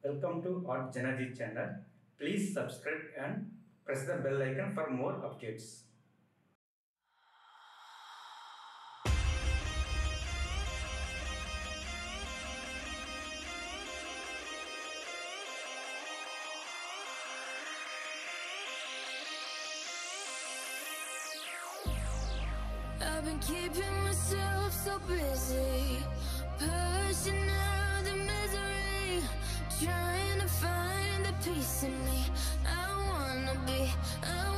Welcome to artjanag channel. Please subscribe and press the bell icon for more updates. I've been keeping myself so busy, pushing out the misery, trying to find the peace in me. I wanna be